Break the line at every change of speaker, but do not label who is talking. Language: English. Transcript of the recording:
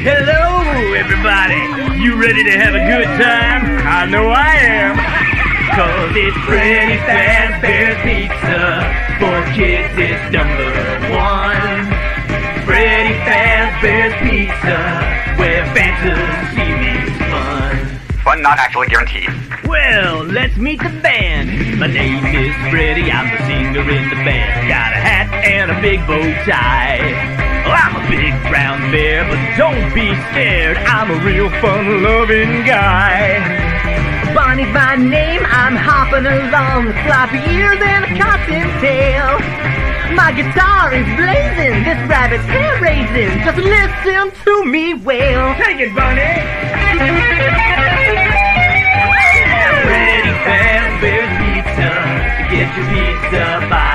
Hello, everybody. You ready to have a good time? I know I am. Cause it's Freddy Fazbear's Pizza. For kids, it's #1. Freddy Fazbear's Pizza, where fantasy meets fun.
Fun not actually guaranteed.
Well, let's meet the band. My name is Freddy, I'm the singer in the band. Got a hat and a big bow tie. Well, I'm a big brown bear, but don't be scared. I'm a real fun-loving guy.
Bonnie's my name, I'm hopping along with floppy ears and a cotton tail. My guitar is blazing, this rabbit's hair raising. Just listen to me wail.
Take it, Bunny! Freddy Fazbear's Pizza. Get your pizza by